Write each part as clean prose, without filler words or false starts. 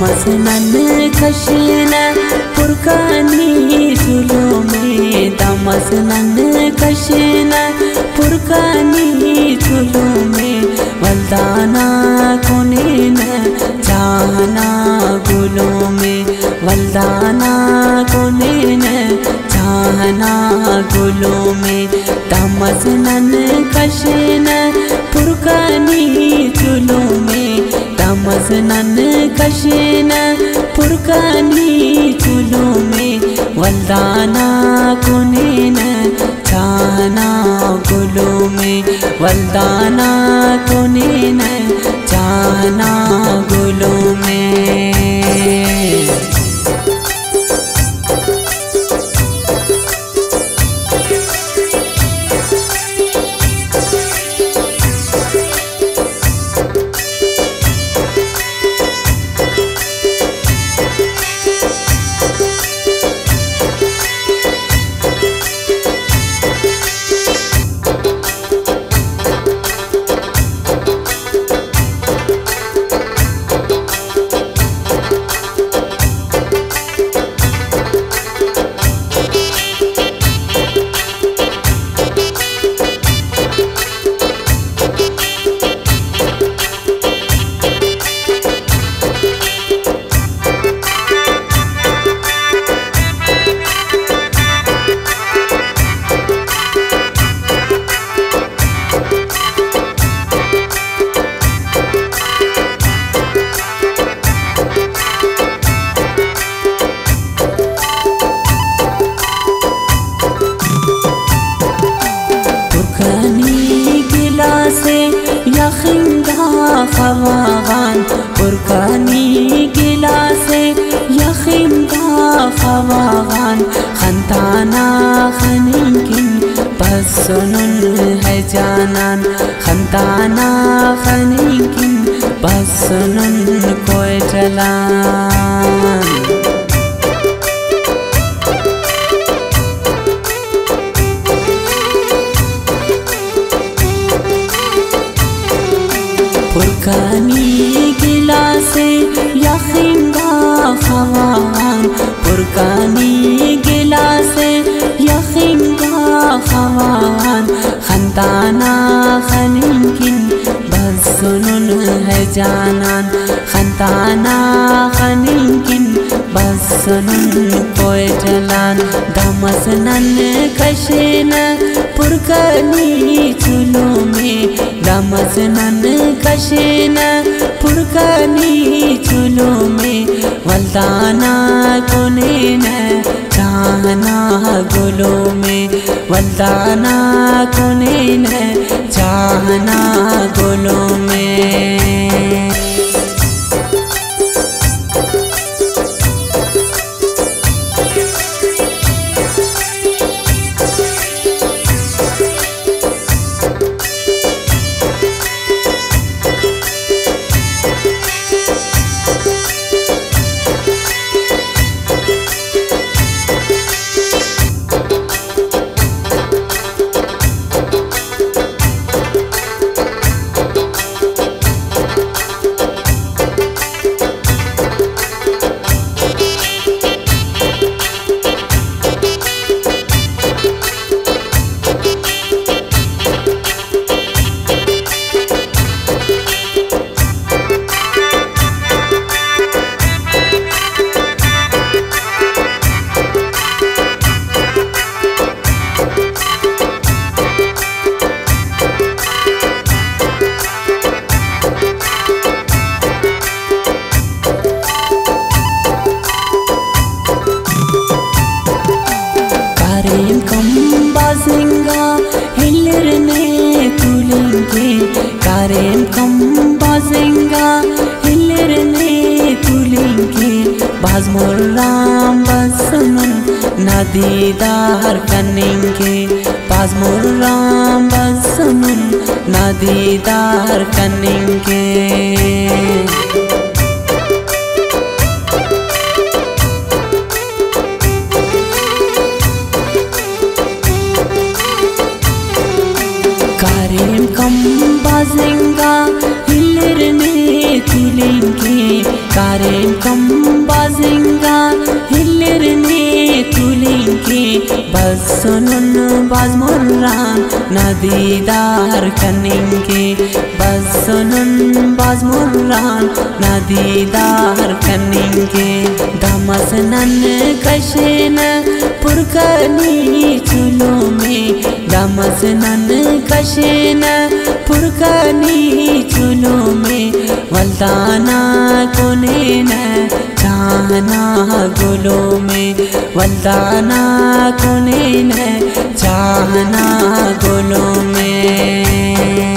दामसनन कशिन पुरकानी चुलुमे दामसनन कशिन पुरकानी चुलुमे वल्दाना कोनेन चाहना गुलुमे वल्दाना कोनेन चाहना गुलुमे दामसनन कशिन पुरकानी चुलुमे दामसनन कशिन पुरकानी चुलुमे वल्दाना कोनेन चाहना गुलुमे वल्दाना कोनेन चाहना गुलुमे खवागान पुरकानी गिलासे यखिंदा खवागान खंताना खनिंकिन बसनुन है जानन खंताना खनिंकिन बसनुन कोई चलान पुरकानी गिलासे यखिंदा खवागान पुरकानी गिलासे यखिंदा खवागान खंताना खनिंकिन बसनुन है जानन खंताना खनिंकिन बसनुन कोई चलान दामसनन कशिन पुरकानी चुलुमे दामसनन कशिन पुरकानी चुलुमे वल्दाना कोनेन चाहना गुलुमे वल्दाना कोनेन चाहना गुलुमे कारें कम बाजेंगा हिलरने तुलेंगे बाज मोराम बसनुन नादीदार कनेंगे बाज मोराम बसनुन नादीदार कनेंगे कम बाजेंगा हिलरने तुलेंगे Karen kam bazinga hillirne tulinke Bassunun bazmurran nadidar kaninke Bassunun bazmurran nadidar kaninke Damasnan kashena purkani chulo me Damasnan kashena purkani chulo me वल्दाना कोने न चाहना गुलों में वल्दाना कोने न चाहना गुलों में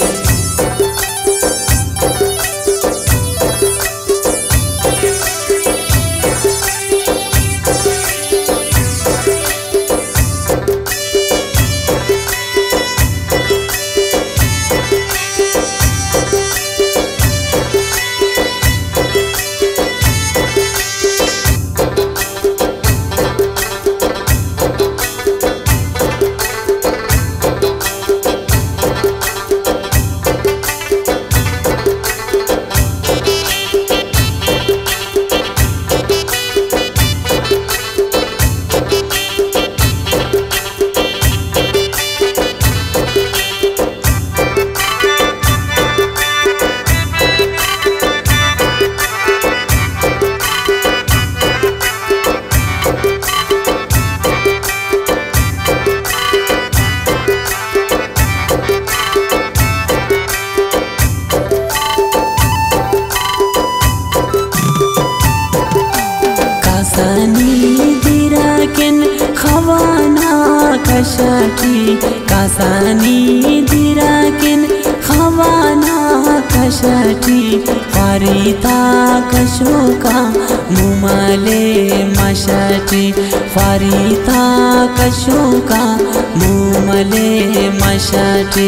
कासानी दिराकिन खवाना कशटी ख्वारिता कशोका मुमले मशटी ख्वारिता कशोका मुमले मशटी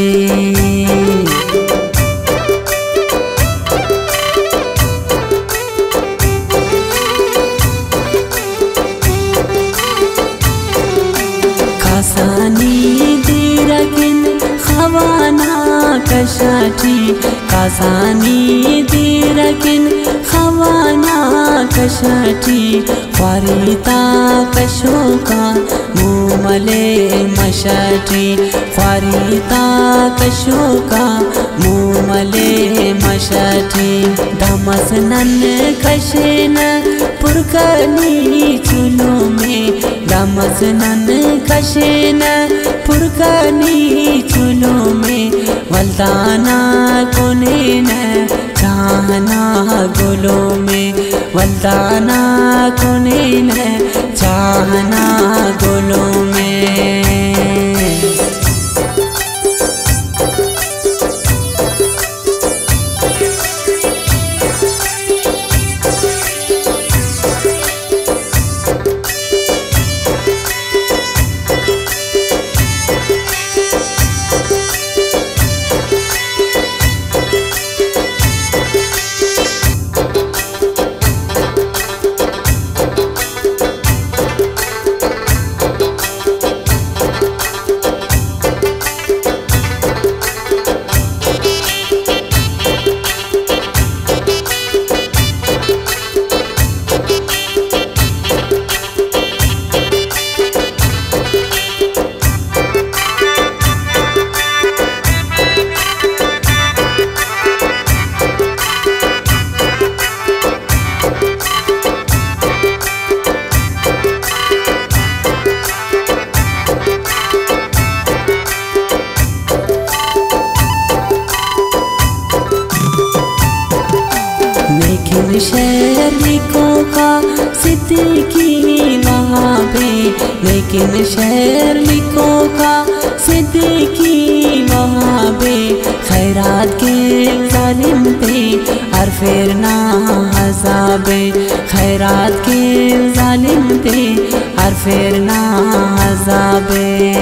खवाना कशटी कासानी दिरकिन खवाना कशटी ख्वारिता कशोका मुमले मशटी ख्वारिता कशोका मुमले मशटी दमसनन कशेन पुरकनी चुलो में दमसनन कशेन पुरकनी चुलो में वल्दाना कोने न चाहना गुलो में वल्दाना कोने न चाहना गुलो में शहर लिखोगा सिद्दीकी वहाँ पे लेकिन शहर लिखोगा सिद्दीकी वहाँ पे खैरात के जालिम पे और फिर ना हज़ाबे खैरात के जालिम पे और फिर ना हज़ाबे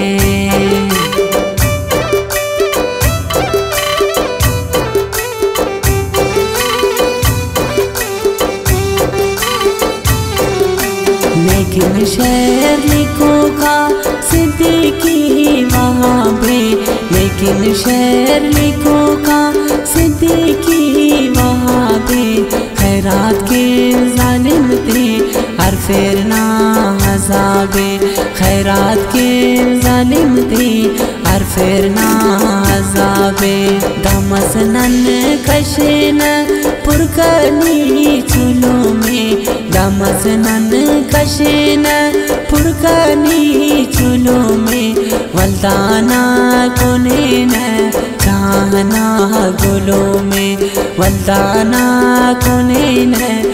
लेकिन शहर लिखोगा सिद्दीकी वहाँ पे लेकिन शहर लिखो का सिद्दीकी वहाँ पे खैरात के जालिम थे हर फेरना अज़ाबे खैरात के जालिम थे हर फेरना अज़ाबे दमसनन कशेन पुरकनी चुलो में दमसनन कशेन पुरकनी चुलो में वल्दाना कोने न चाहना गुलों में वल्दाना कोने न